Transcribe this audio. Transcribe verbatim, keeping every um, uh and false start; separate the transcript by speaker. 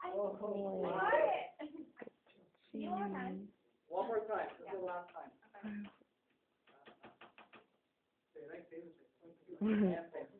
Speaker 1: Oh,
Speaker 2: What? You want none?
Speaker 1: one more time, this is the last time. Say, like, say this. And say.